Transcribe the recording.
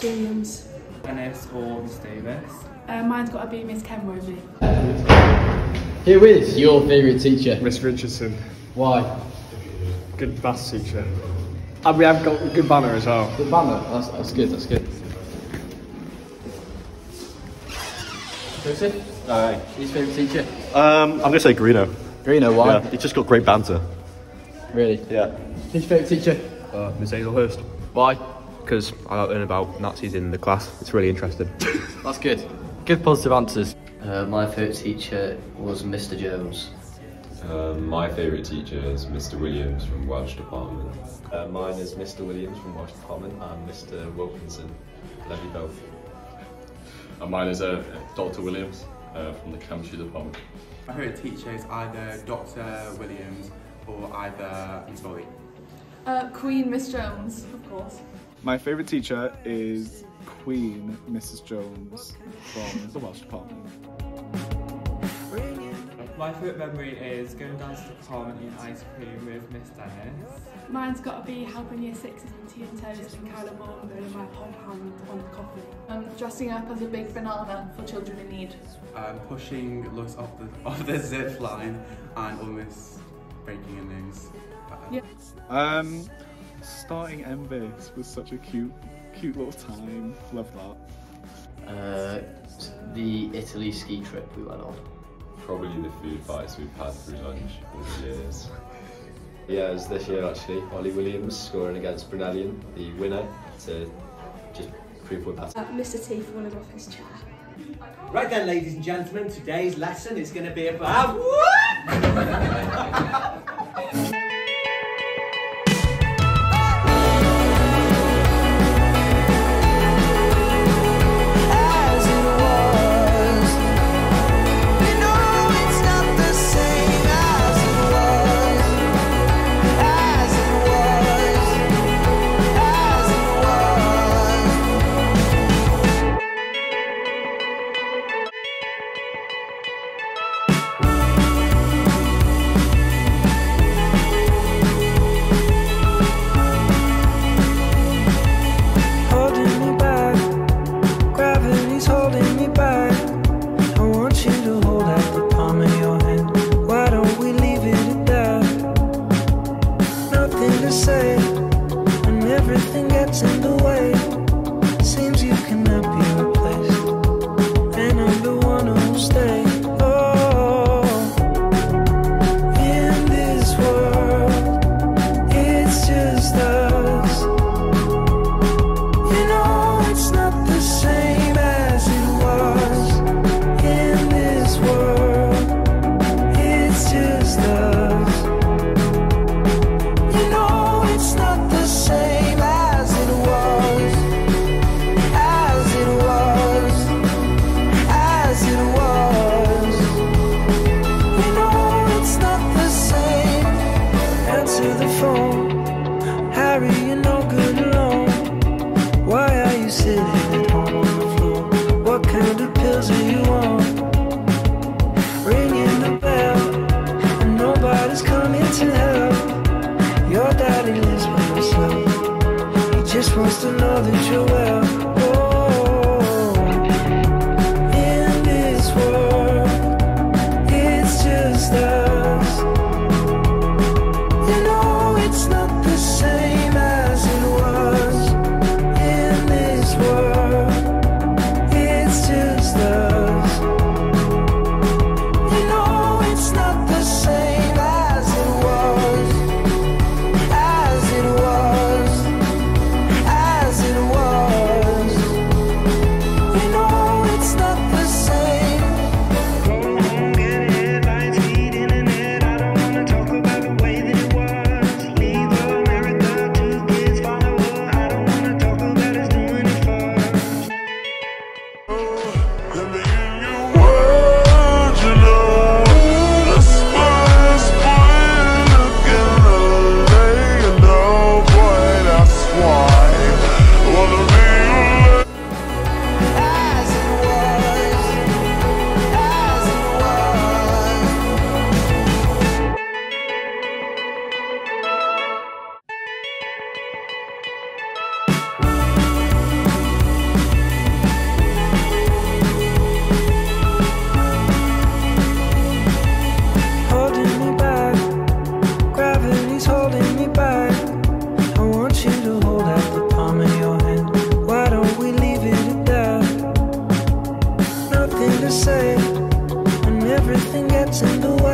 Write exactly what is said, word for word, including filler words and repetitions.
Williams. Dennis or Miss Davis. Uh, mine's got to be Miss Kenmore and me. Who is your favourite teacher? Miss Richardson. Why? Good maths teacher. And we have got a good banner as well. Good banner. That's, that's good. That's good. Joseph? Aye. His favourite teacher? Um, I'm going to say Greeno. Greeno. Why? Yeah, he's just got great banter. Really? Yeah. His favourite teacher? Uh, Miss Hazelhurst. Why? Because I learn about Nazis in the class. It's really interesting. That's good. Good positive answers. Uh, my favourite teacher was Mister Jones. Um, my favourite teacher is Mister Williams from Welsh Department. Uh, mine is Mister Williams from Welsh Department and Mister Wilkinson. Love you both. And mine is uh, Doctor Williams uh, from the Chemistry Department. My favourite teacher is either Doctor Williams or either Miss Molly. Uh, Queen Miss Jones, of course. My favourite teacher is Queen Missus Jones from the Welsh Department. My favourite memory is going down to the prom and eating ice cream with Miss Dennis. Mine's got to be helping year sixes in tea and toast and Kyla Morgan in my pom hand on the coffee. Um, dressing up as a big banana for children in need. Um, pushing Lux off the, off the zip line and almost breaking her nose. Yeah. Um, starting M V S was such a cute, cute little time. Love that. Uh, the Italy ski trip we went on. Probably the food fights we've had through lunch over the years. Yeah, it was this year actually. Ollie Williams scoring against Brunellian, the winner, to just prove we're better. Uh, Mister T falling off his chair. Right then, ladies and gentlemen, today's lesson is going to be about wants to know that you're well. Oh, in this world, it's just us. You know it's not the same as it was. In this world, it's just us. You know it's not the same as it was. As it was. As it was. to say when everything gets in the way.